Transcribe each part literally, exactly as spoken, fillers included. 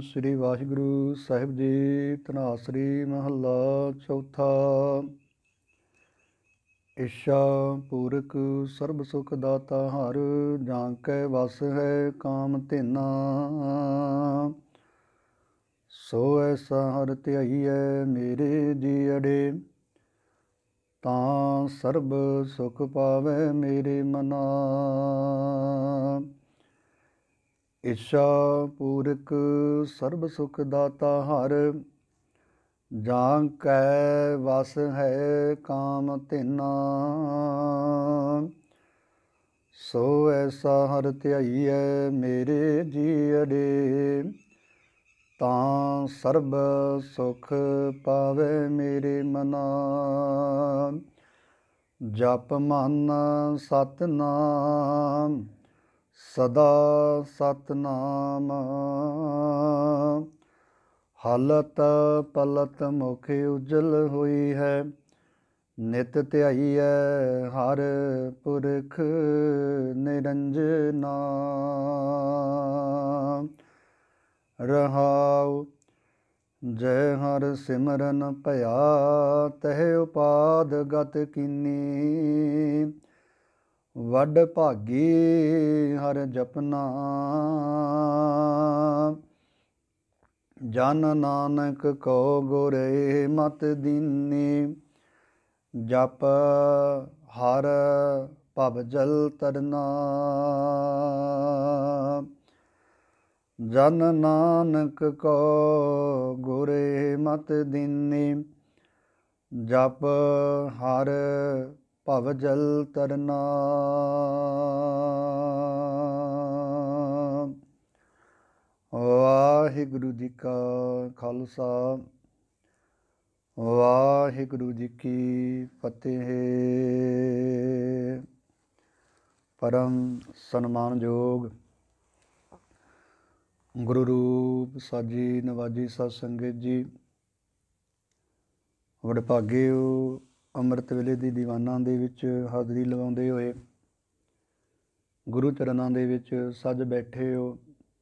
ਸ੍ਰੀ ਵਾਹਿਗੁਰੂ ਸਾਹਿਬ ਜੀ। ਧਨਾਸਰੀ ਮਹੱਲਾ ਚੌਥਾ। ਈਸ਼ਾ ਪੂਰਕ ਸਰਬ ਸੁਖ ਦਾਤਾ ਹਰ, ਜਾਂ ਕੈ ਵਸ ਹੈ ਕਾਮ ਧੇਨਾ। ਸੋ ਐਸਾ ਹਰ ਧਿਆਈਐ ਮੇਰੇ ਜੀਅੜੇ, ਤਾਂ ਸਰਬ ਸੁਖ ਪਾਵੈ ਮੇਰੇ ਮਨਾ। ਈਸ਼ਾ ਪੂਰਕ ਸਰਬ ਸੁਖ ਦਾਤਾ ਹਰ, ਜਾਂ ਕੈ ਵਸ ਹੈ ਕਾਮ ਧੇਨਾ। ਸੋ ਐਸਾ ਹਰ ਧਿਆਈਐ ਮੇਰੇ ਜੀਅੜੇ, ਤਾਂ ਸਰਬ ਸੁਖ ਪਾਵੈ ਮੇਰੇ ਮਨਾ। ਜਪ ਮਨ ਸਤਿਨਾਮ ਸਦਾ ਸਤਿਨਾਮ, ਹਲਤ ਪਲਤ ਮੁਖ ਉਜਲ ਹੋਈ ਹੈ। ਨਿਤ ਧਿਆਈਐ ਹਰ ਪੁਰਖ ਨਿਰੰਜਨਾ। ਰਹਾਉ ਜੈ ਹਰ ਸਿਮਰਨ ਭਇਆ, ਤਹਿ ਉਪਾਦ ਗਤ ਕੀਨੀ। ਵੱਡ ਭਾਗੀ ਹਰ ਜਪਨਾ, ਜਨ ਨਾਨਕ ਕੋ ਗੁਰ ਮਤਿ ਦੀਨੀ। ਜਪ ਹਰ ਭਵ ਜਲ ਤਰਨਾ, ਜਨ ਨਾਨਕ ਕੋ ਗੁਰ ਮਤਿ ਦੀਨੀ। ਜਪ ਹਰ ਭਵ ਜਲ ਤਰਨਾ। ਵਾਹਿਗੁਰੂ ਜੀ ਕਾ ਖਾਲਸਾ, ਵਾਹਿਗੁਰੂ ਜੀ ਕੀ ਫਤਿਹ। ਪਰਮ ਸਨਮਾਨਯੋਗ ਗੁਰੂ ਰੂਪ ਸਾਜੀ ਨਵਾਜੀ ਸਤ ਸੰਗਤ ਜੀ, ਵਡਭਾਗੇ ਹੋ ਅੰਮ੍ਰਿਤ ਵੇਲੇ ਦੀ ਦੀਵਾਨਾਂ ਦੇ ਵਿੱਚ ਹਾਜ਼ਰੀ ਲਗਾਉਂਦੇ ਹੋਏ ਗੁਰੂ ਚਰਨਾਂ ਦੇ ਵਿੱਚ ਸੱਜ ਬੈਠੇ ਹੋ।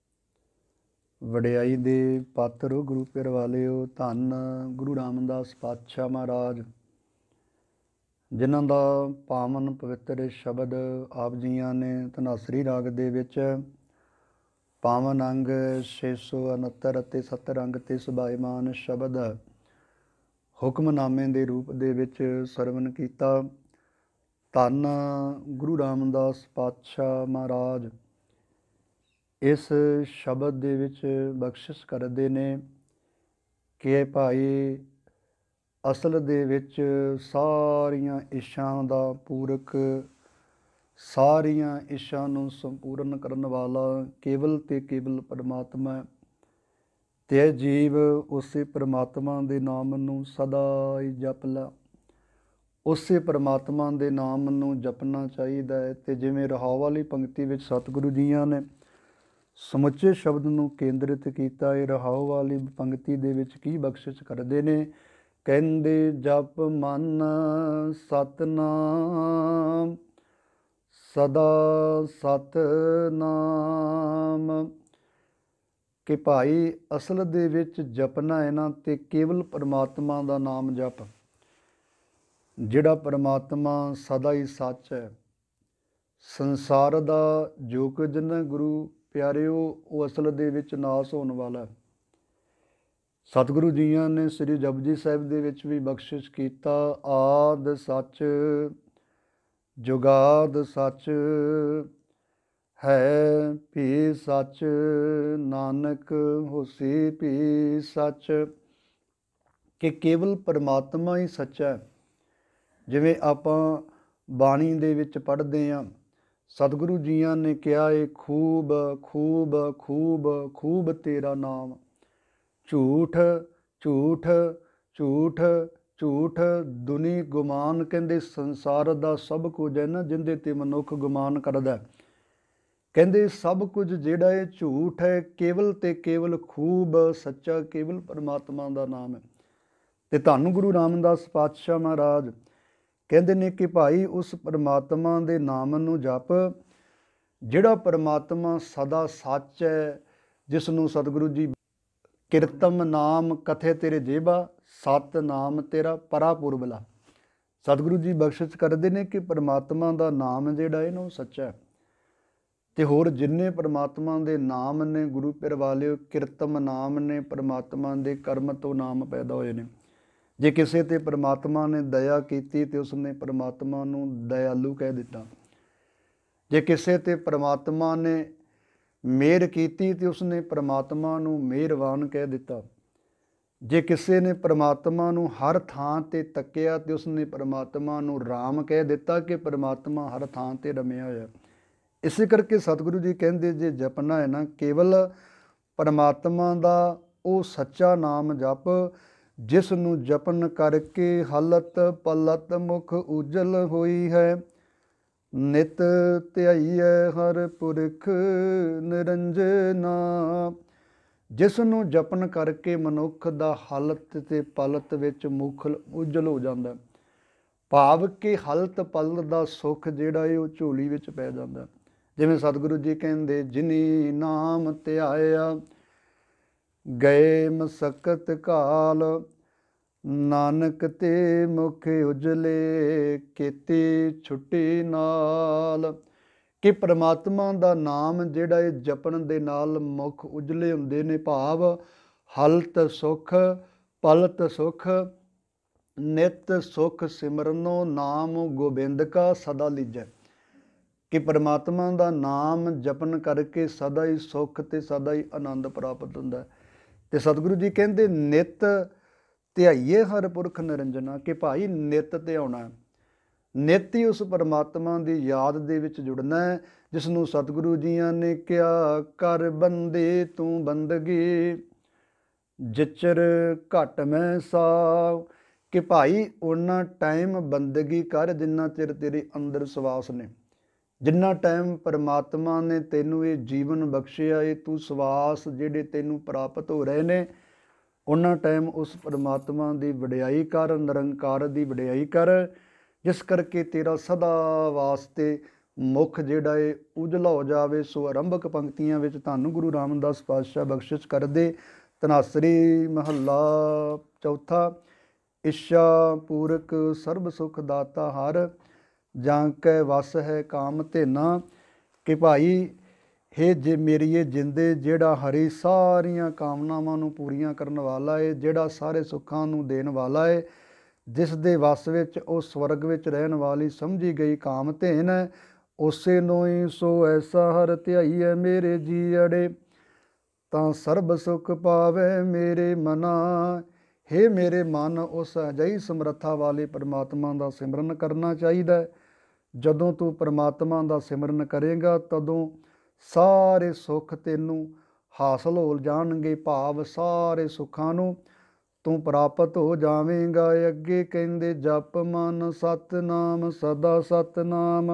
ਵਡਿਆਈ ਦੇ ਪਾਤਰ ਹੋ, ਗੁਰੂ ਪਿਆਰ ਵਾਲੇ ਹੋ। ਧੰਨ ਗੁਰੂ ਰਾਮਦਾਸ ਪਾਤਸ਼ਾਹ ਮਹਾਰਾਜ, ਜਿਨ੍ਹਾਂ ਦਾ ਪਾਵਨ ਪਵਿੱਤਰ ਸ਼ਬਦ ਆਪ ਜੀਆਂ ਨੇ ਧਨਾਸਰੀ ਰਾਗ ਦੇ ਵਿੱਚ ਪਾਵਨ ਅੰਗ ਛੇ ਸੌ ਉਣਹੱਤਰ ਅਤੇ ਸੱਤਰ ਅੰਗ 'ਤੇ ਸੁਭਾਇਮਾਨ ਸ਼ਬਦ ਹੁਕਮਨਾਮੇ ਦੇ ਰੂਪ ਦੇ ਵਿੱਚ ਸਰਵਨ ਕੀਤਾ। ਧੰਨ ਗੁਰੂ ਰਾਮਦਾਸ ਪਾਤਸ਼ਾਹ ਮਹਾਰਾਜ ਇਸ ਸ਼ਬਦ ਦੇ ਵਿੱਚ ਬਖਸ਼ਿਸ਼ ਕਰਦੇ ਨੇ ਕਿ ਭਾਈ ਅਸਲ ਦੇ ਵਿੱਚ ਸਾਰੀਆਂ ਇੱਛਾਵਾਂ ਦਾ ਪੂਰਕ, ਸਾਰੀਆਂ ਇੱਛਾ ਨੂੰ ਸੰਪੂਰਨ ਕਰਨ ਵਾਲਾ ਕੇਵਲ ਤੇ ਕੇਵਲ ਪਰਮਾਤਮਾ ਹੈ। ਤੇ ਜੀਵ ਉਸੇ ਪਰਮਾਤਮਾ ਦੇ ਨਾਮ ਨੂੰ ਸਦਾ ਹੀ ਜਪ ਲਾ। ਉਸੇ ਪਰਮਾਤਮਾ ਦੇ ਨਾਮ ਨੂੰ ਜਪਣਾ ਚਾਹੀਦਾ ਹੈ। ਤੇ ਜਿਵੇਂ ਰਹਾਉ ਵਾਲੀ ਪੰਕਤੀ ਵਿੱਚ ਸਤਿਗੁਰੂ ਜੀਆਂ ਨੇ ਸਮੁੱਚੇ ਸ਼ਬਦ ਨੂੰ ਕੇਂਦਰਿਤ ਕੀਤਾ ਹੈ। ਰਹਾਉ ਵਾਲੀ ਪੰਕਤੀ ਦੇ ਵਿੱਚ ਕੀ ਬਖਸ਼ਿਸ਼ ਕਰਦੇ ਨੇ? ਕਹਿੰਦੇ ਜਪ ਮਨ ਸਤਿਨਾਮ ਸਦਾ ਸਤਿਨਾਮ, ਕਿ ਭਾਈ ਅਸਲ ਦੇ ਵਿੱਚ ਜਪਣਾ ਹੈ ਨਾ, ਤੇ ਕੇਵਲ ਪਰਮਾਤਮਾ ਦਾ ਨਾਮ ਜਪ, ਜਿਹੜਾ ਪਰਮਾਤਮਾ ਸਦਾ ਹੀ ਸੱਚ ਹੈ। ਸੰਸਾਰ ਦਾ ਜੋ ਕੁਝ ਨਾ ਗੁਰੂ ਪਿਆਰਿਓ, ਉਹ ਅਸਲ ਦੇ ਵਿੱਚ ਨਾਸ ਹੋਣ ਵਾਲਾ। ਸਤਿਗੁਰੂ ਜੀਆਂ ਨੇ ਸ੍ਰੀ ਜਪਜੀ ਸਾਹਿਬ ਦੇ ਵਿੱਚ ਵੀ ਬਖਸ਼ਿਸ਼ ਕੀਤਾ, ਆਦ ਸੱਚ ਜੁਗਾਦ ਸੱਚ ਹੈ ਭੀ ਸੱਚ, ਨਾਨਕ ਹੋਸੀ ਭੀ ਸੱਚ, ਕਿ ਕੇਵਲ ਪਰਮਾਤਮਾ ਹੀ ਸੱਚਾ ਹੈ। ਜਿਵੇਂ ਆਪਾਂ ਬਾਣੀ ਦੇ ਵਿੱਚ ਪੜ੍ਹਦੇ ਹਾਂ, ਸਤਿਗੁਰੂ ਜੀਆਂ ਨੇ ਕਿਹਾ ਏ ਖੂਬ ਖੂਬ ਖੂਬ ਖੂਬ ਤੇਰਾ ਨਾਮ, ਝੂਠ ਝੂਠ ਝੂਠ ਝੂਠ ਦੁਨੀ ਗੁਮਾਨ। ਕਹਿੰਦੇ ਸੰਸਾਰ ਦਾ ਸਭ ਕੁਝ ਹੈ ਨਾ ਜਿਹਦੇ 'ਤੇ ਮਨੁੱਖ ਗੁਮਾਨ ਕਰਦਾ, ਕਹਿੰਦੇ ਸਭ ਕੁਝ ਜਿਹੜਾ ਇਹ ਝੂਠ ਹੈ, ਕੇਵਲ ਤੇ ਕੇਵਲ ਖੂਬ ਸੱਚਾ ਕੇਵਲ ਪਰਮਾਤਮਾ ਦਾ ਨਾਮ ਹੈ। ਤੇ ਧੰਨ ਗੁਰੂ ਰਾਮਦਾਸ ਪਾਤਸ਼ਾਹ ਮਹਾਰਾਜ ਕਹਿੰਦੇ ਨੇ ਕਿ ਭਾਈ ਉਸ ਪਰਮਾਤਮਾ ਦੇ ਨਾਮ ਨੂੰ ਜਪ, ਜਿਹੜਾ ਪਰਮਾਤਮਾ ਸਦਾ ਸੱਚ ਹੈ, ਜਿਸ ਨੂੰ ਸਤਿਗੁਰੂ ਜੀ ਕਿਰਤਮ ਨਾਮ ਕਥੇ ਤੇਰੇ ਜੇਬਾ, ਸਤ ਨਾਮ ਤੇਰਾ ਪਰਾ ਪੁਰਬਲਾ। ਸਤਿਗੁਰੂ ਜੀ ਬਖਸ਼ਿਸ਼ ਕਰਦੇ ਨੇ ਕਿ ਪਰਮਾਤਮਾ ਦਾ ਨਾਮ ਜਿਹੜਾ ਹੈ ਨਾ ਉਹ ਸੱਚਾ ਹੈ। ਤੇ ਹੋਰ ਜਿੰਨੇ ਪਰਮਾਤਮਾ ਦੇ ਨਾਮ ਨੇ ਗੁਰੂ ਪਿਆਰੇ ਵਾਲਿਓ, ਕਿਰਤਮ ਨਾਮ ਨੇ, ਪਰਮਾਤਮਾ ਦੇ ਕਰਮ ਤੋਂ ਨਾਮ ਪੈਦਾ ਹੋਏ ਨੇ। ਜੇ ਕਿਸੇ ਤੇ ਪਰਮਾਤਮਾ ਨੇ ਦਇਆ ਕੀਤੀ ਤੇ ਉਸਨੇ ਪਰਮਾਤਮਾ ਨੂੰ ਦਇਆਲੂ ਕਹਿ ਦਿੱਤਾ। ਜੇ ਕਿਸੇ ਤੇ ਪਰਮਾਤਮਾ ਨੇ ਮਿਹਰ ਕੀਤੀ ਤੇ ਉਸਨੇ ਪਰਮਾਤਮਾ ਨੂੰ ਮਿਹਰਬਾਨ ਕਹਿ ਦਿੱਤਾ। ਜੇ ਕਿਸੇ ਨੇ ਪਰਮਾਤਮਾ ਨੂੰ ਹਰ ਥਾਂ ਤੇ ਤੱਕਿਆ ਤੇ ਉਸਨੇ ਪਰਮਾਤਮਾ ਨੂੰ ਰਾਮ ਕਹਿ ਦਿੱਤਾ ਕਿ ਪਰਮਾਤਮਾ ਹਰ ਥਾਂ ਤੇ ਰਮਿਆ ਹੋਇਆ। ਇਸੇ ਕਰਕੇ ਸਤਿਗੁਰੂ ਜੀ ਕਹਿੰਦੇ ਜੇ ਜਪਣਾ ਹੈ ਨਾ, ਕੇਵਲ ਪਰਮਾਤਮਾ ਦਾ ਉਹ ਸੱਚਾ ਨਾਮ ਜਪ, ਜਿਸ ਨੂੰ ਜਪਨ ਕਰਕੇ ਹਲਤ ਪਲਤ ਮੁਖ ਉਜਲ ਹੋਈ ਹੈ। ਨਿਤ ਧਿਆਈਐ ਹਰ ਪੁਰਖ ਨਿਰੰਜਨਾ। ਜਿਸ ਨੂੰ ਜਪਨ ਕਰਕੇ ਮਨੁੱਖ ਦਾ ਹਲਤ ਤੇ ਪਲਤ ਵਿੱਚ ਮੁਖ ਉਜਲ ਹੋ ਜਾਂਦਾ, ਭਾਵ ਕਿ ਹਲਤ ਪਲਤ ਦਾ ਸੁੱਖ ਜਿਹੜਾ ਹੈ ਉਹ ਝੋਲੀ ਵਿੱਚ ਪੈ ਜਾਂਦਾ। ਜਿਵੇਂ ਸਤਿਗੁਰੂ ਜੀ ਕਹਿੰਦੇ, ਜਿਨੀ ਨਾਮ ਧਿਆਇਆ ਗਏ ਮਸਕਤ ਕਾਲ, ਨਾਨਕ ਤੇ ਮੁਖ ਉਜਲੇ ਕੀਤੀ ਛੁੱਟੀ ਨਾਲ। ਕਿ ਪਰਮਾਤਮਾ ਦਾ ਨਾਮ ਜਿਹੜਾ ਹੈ ਜਪਣ ਦੇ ਨਾਲ ਮੁਖ ਉਜਲੇ ਹੁੰਦੇ ਨੇ, ਭਾਵ ਹਲਤ ਸੁਖ ਪਲਤ ਸੁਖ। ਨਿਤ ਸੁਖ ਸਿਮਰਨੋ ਨਾਮ ਗੋਬਿੰਦ ਕਾ ਸਦਾ ਲੀਜੈ। ਕਿ ਪਰਮਾਤਮਾ ਦਾ ਨਾਮ ਜਪਨ ਕਰਕੇ ਸਦਾ ਹੀ ਸੁੱਖ ਤੇ ਸਦਾ ਹੀ ਆਨੰਦ ਪ੍ਰਾਪਤ ਹੁੰਦਾ। ਤੇ ਸਤਿਗੁਰੂ ਜੀ ਕਹਿੰਦੇ ਨਿਤ ਧਿਆਈਏ ਹਰ ਪੁਰਖ ਨਿਰੰਜਨਾ। ਕਿ ਭਾਈ ਨਿਤ ਧਿਆਉਣਾ, ਨਿਤ ਹੀ ਉਸ ਪਰਮਾਤਮਾ ਦੀ ਯਾਦ ਦੇ ਵਿੱਚ ਜੁੜਨਾ ਹੈ, ਜਿਸ ਨੂੰ ਸਤਿਗੁਰੂ ਜੀਆਂ ਨੇ ਕਿਹਾ, ਕਰ ਬੰਦੇ ਤੂੰ ਬੰਦਗੀ ਜਿਚਰ ਘਟ ਮੈਂ ਸਾਵ। ਕਿ ਭਾਈ ਉਹਨਾਂ ਟਾਈਮ ਬੰਦਗੀ ਕਰ ਜਿੰਨਾ ਚਿਰ ਤੇਰੇ ਅੰਦਰ ਸਵਾਸ ਨੇ। ਜਿੰਨਾ ਟਾਈਮ ਪਰਮਾਤਮਾ ਨੇ ਤੈਨੂੰ ਇਹ ਜੀਵਨ ਬਖਸ਼ਿਆ, ਇਹ ਤੂੰ ਸਵਾਸ ਜਿਹੜੇ ਤੈਨੂੰ ਪ੍ਰਾਪਤ ਹੋ ਰਹੇ ਨੇ, ਉਹਨਾਂ ਟਾਈਮ ਉਸ ਪਰਮਾਤਮਾ ਦੀ ਵਡਿਆਈ ਕਰ, ਨਿਰੰਕਾਰ ਦੀ ਵਡਿਆਈ ਕਰ, ਜਿਸ ਕਰਕੇ ਤੇਰਾ ਸਦਾ ਵਾਸਤੇ ਮੁੱਖ ਜਿਹੜਾ ਏ ਉਜਲਾ ਹੋ ਜਾਵੇ। ਸੋ ਆਰੰਭਕ ਪੰਕਤੀਆਂ ਵਿੱਚ ਧੰਨ ਗੁਰੂ ਰਾਮਦਾਸ ਪਾਤਸ਼ਾਹ ਬਖਸ਼ਿਸ਼ ਕਰਦੇ। ਧਨਾਸਰੀ ਮਹੱਲਾ ਚੌਥਾ। ਇੱਛਾ ਪੂਰਕ ਸਰਬ ਸੁਖ ਦਾਤਾ ਹਰ, ਜਾਂ ਕੈ ਵਸ ਹੈ ਕਾਮ ਧੇਨਾ। ਕਿ ਭਾਈ ਹੇ ਜੇ ਮੇਰੀ ਇਹ ਜਿੰਦੇ ਜਿਹੜਾ ਹਰੀ ਸਾਰੀਆਂ ਕਾਮਨਾਵਾਂ ਨੂੰ ਪੂਰੀਆਂ ਕਰਨ ਵਾਲਾ ਏ, ਜਿਹੜਾ ਸਾਰੇ ਸੁੱਖਾਂ ਨੂੰ ਦੇਣ ਵਾਲਾ ਏ, ਜਿਸ ਦੇ ਵਸ ਵਿੱਚ ਉਹ ਸਵਰਗ ਵਿੱਚ ਰਹਿਣ ਵਾਲੀ ਸਮਝੀ ਗਈ ਕਾਮ ਧੇਨ ਹੈ, ਉਸੇ ਨੂੰ ਹੀ ਸੋ ਐਸਾ ਹਰ ਧਿਆਈਐ ਮੇਰੇ ਜੀ ਅੜੇ, ਤਾਂ ਸਰਬ ਸੁਖ ਪਾਵੇ ਮੇਰੇ ਮਨਾ। ਹੇ ਮੇਰੇ ਮਨ, ਉਸ ਅਜਿਹੀ ਸਮਰੱਥਾ ਵਾਲੇ ਪਰਮਾਤਮਾ ਦਾ ਸਿਮਰਨ ਕਰਨਾ ਚਾਹੀਦਾ। ਜਦੋਂ ਤੂੰ ਪਰਮਾਤਮਾ ਦਾ ਸਿਮਰਨ ਕਰੇਗਾ ਤਦੋਂ ਸਾਰੇ ਸੁੱਖ ਤੈਨੂੰ ਹਾਸਲ ਹੋ ਜਾਣਗੇ, ਭਾਵ ਸਾਰੇ ਸੁੱਖਾਂ ਨੂੰ ਤੂੰ ਪ੍ਰਾਪਤ ਹੋ ਜਾਵੇਂਗਾ। ਅੱਗੇ ਕਹਿੰਦੇ, ਜਪ ਮਨ ਸਤਨਾਮ ਸਦਾ ਸਤਨਾਮ,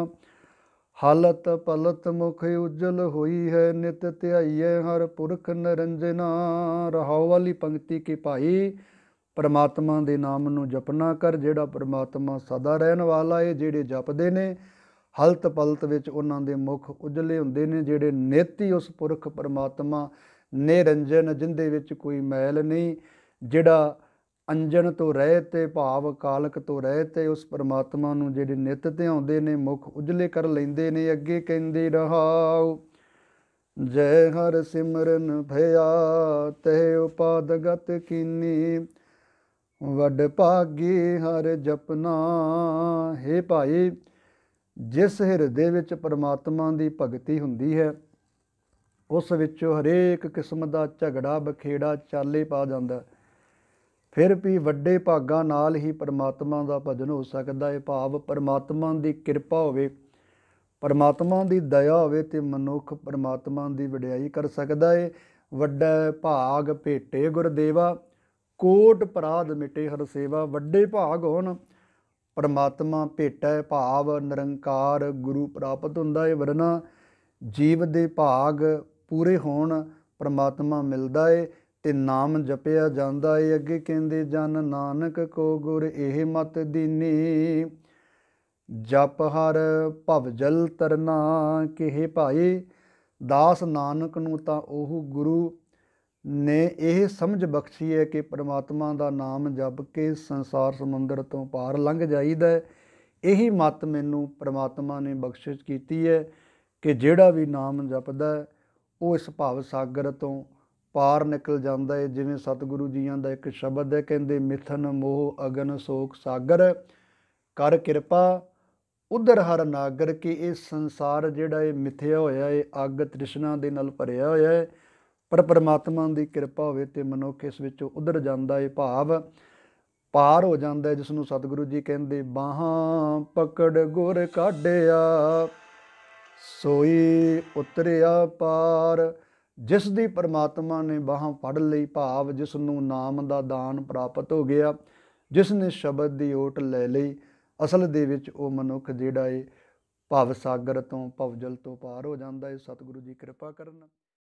ਹਾਲਤ ਪਲਤ ਮੁਖ ਉਜਲ ਹੋਈ ਹੈ, ਨਿਤ ਧਿਆਈਐ ਹਰ ਪੁਰਖ ਨਿਰੰਜਨਾ। ਰਹਾਉ ਵਾਲੀ ਪੰਕਤੀ ਕਿ ਭਾਈ ਪਰਮਾਤਮਾ ਦੇ ਨਾਮ ਨੂੰ ਜਪਣਾ ਕਰ, ਜਿਹੜਾ ਪਰਮਾਤਮਾ ਸਦਾ ਰਹਿਣ ਵਾਲਾ ਏ। ਜਿਹੜੇ ਜਪਦੇ ਨੇ ਹਲਤ ਪਲਤ ਵਿੱਚ ਉਹਨਾਂ ਦੇ ਮੁਖ ਉਜਲੇ ਹੁੰਦੇ ਨੇ, ਜਿਹੜੇ ਨਿਤ ਹੀ ਉਸ ਪੁਰਖ ਪਰਮਾਤਮਾ ਨਿਰੰਜਨ, ਜਿੰਦੇ ਵਿੱਚ ਕੋਈ ਮੈਲ ਨਹੀਂ, ਜਿਹੜਾ ਅੰਜਨ ਤੋਂ ਰਹਿਤ ਤੇ ਭਾਵ ਕਾਲਕ ਤੋਂ ਰਹਿਤ ਤੇ ਉਸ ਪਰਮਾਤਮਾ ਨੂੰ ਜਿਹੜੇ ਨਿਤ ਧਿਆਉਂਦੇ ਨੇ ਮੁਖ ਉਜਲੇ ਕਰ ਲੈਂਦੇ ਨੇ। ਅੱਗੇ ਕਹਿੰਦੇ, ਰਹਾਉ ਜੈ ਹਰ ਸਿਮਰਨ ਭਇਆ ਤਹਿ ਉਪਾਦਗਤ ਕੀਨੀ, ਵੱਡ ਭਾਗੀ ਹਰ ਜਪਨਾ। ਹੇ ਭਾਈ, ਜਿਸ ਹਿਰਦੇ ਵਿੱਚ ਪਰਮਾਤਮਾ ਦੀ ਭਗਤੀ ਹੁੰਦੀ ਹੈ, ਉਸ ਵਿੱਚੋਂ ਹਰੇਕ ਕਿਸਮ ਦਾ ਝਗੜਾ ਬਖੇੜਾ ਚਾਲੇ ਪਾ ਜਾਂਦਾ। ਫਿਰ ਵੀ ਵੱਡੇ ਭਾਗਾਂ ਨਾਲ ਹੀ ਪਰਮਾਤਮਾ ਦਾ ਭਜਨ ਹੋ ਸਕਦਾ ਹੈ, ਭਾਵ ਪਰਮਾਤਮਾ ਦੀ ਕਿਰਪਾ ਹੋਵੇ, ਪਰਮਾਤਮਾ ਦੀ ਦਇਆ ਹੋਵੇ ਤੇ ਮਨੁੱਖ ਪਰਮਾਤਮਾ ਦੀ ਵਡਿਆਈ ਕਰ ਸਕਦਾ ਹੈ। ਵੱਡਾ ਭਾਗ ਭੇਟੇ ਗੁਰਦੇਵਾ, ਕੋਟ ਅਪਰਾਧ ਮਿਟੇ ਹਰ ਸੇਵਾ। ਵੱਡੇ ਭਾਗ ਹੋਣ, ਪਰਮਾਤਮਾ ਭੇਟਾ ਭਾਵ ਨਿਰੰਕਾਰ ਗੁਰੂ ਪ੍ਰਾਪਤ ਹੁੰਦਾ ਹੈ, ਵਰਨਾ ਜੀਵ ਦੇ ਭਾਗ ਪੂਰੇ ਹੋਣ ਪਰਮਾਤਮਾ ਮਿਲਦਾ ਹੈ ਤੇ ਨਾਮ ਜਪਿਆ ਜਾਂਦਾ ਹੈ। ਅੱਗੇ ਕਹਿੰਦੇ, ਜਨ ਨਾਨਕ ਕੋ ਗੁਰ ਇਹ ਮਤ ਦੀਨੀ, ਜਪ ਹਰ ਭਵ ਜਲ ਤਰਨਾ। ਕਿ ਹੇ ਭਾਈ, ਦਾਸ ਨਾਨਕ ਨੂੰ ਤਾਂ ਉਹ ਗੁਰੂ ਨੇ ਇਹ ਸਮਝ ਬਖਸ਼ੀ ਹੈ ਕਿ ਪਰਮਾਤਮਾ ਦਾ ਨਾਮ ਜਪ ਕੇ ਸੰਸਾਰ ਸਮੁੰਦਰ ਤੋਂ ਪਾਰ ਲੰਘ ਜਾਈਦਾ ਹੈ। ਇਹੀ ਮੱਤ ਮੈਨੂੰ ਪਰਮਾਤਮਾ ਨੇ ਬਖਸ਼ਿਸ਼ ਕੀਤੀ ਹੈ ਕਿ ਜਿਹੜਾ ਵੀ ਨਾਮ ਜਪਦਾ ਹੈ ਉਹ ਇਸ ਭਵ ਸਾਗਰ ਤੋਂ ਪਾਰ ਨਿਕਲ ਜਾਂਦਾ ਹੈ। ਜਿਵੇਂ ਸਤਿਗੁਰੂ ਜੀਆਂ ਦਾ ਇੱਕ ਸ਼ਬਦ ਹੈ, ਕਹਿੰਦੇ ਮਿਥਨ ਮੋਹ ਅਗਨ ਸੋਕ ਸਾਗਰ, ਕਰ ਕਿਰਪਾ ਉਧਰ ਹਰ ਨਾਗਰ, ਕਿ ਇਹ ਸੰਸਾਰ ਜਿਹੜਾ ਇਹ ਮਿਥਿਆ ਹੋਇਆ ਹੈ, ਅੱਗ ਤ੍ਰਿਸ਼ਨਾ ਦੇ ਨਾਲ ਭਰਿਆ ਹੋਇਆ ਹੈ, ਪਰ ਪਰਮਾਤਮਾ ਦੀ ਕਿਰਪਾ ਹੋਵੇ ਤੇ ਮਨੁੱਖ ਇਸ ਵਿੱਚੋਂ ਉਧਰ ਜਾਂਦਾ ਹੈ, ਭਾਵ ਪਾਰ ਹੋ ਜਾਂਦਾ ਹੈ, ਜਿਸ ਨੂੰ ਸਤਿਗੁਰੂ ਜੀ ਕਹਿੰਦੇ ਬਾਹਾਂ ਪਕੜ ਗੁਰ ਕਾਢਿਆ ਸੋਈ ਉਤਰਿਆ ਪਾਰ। ਜਿਸ ਦੀ ਪਰਮਾਤਮਾ ਨੇ ਬਾਹਾਂ ਫੜ ਲਈ, ਭਾਵ ਜਿਸ ਨੂੰ ਨਾਮ ਦਾ ਦਾਨ ਪ੍ਰਾਪਤ ਹੋ ਗਿਆ, ਜਿਸ ਨੇ ਸ਼ਬਦ ਦੀ ਓਟ ਲੈ ਲਈ, ਅਸਲ ਦੇ ਵਿੱਚ ਉਹ ਮਨੁੱਖ ਜਿਹੜਾ ਏ ਭਵ ਸਾਗਰ ਤੋਂ ਭਵਜਲ ਤੋਂ ਪਾਰ ਹੋ ਜਾਂਦਾ ਹੈ। ਸਤਿਗੁਰੂ ਜੀ ਕਿਰਪਾ ਕਰਨ।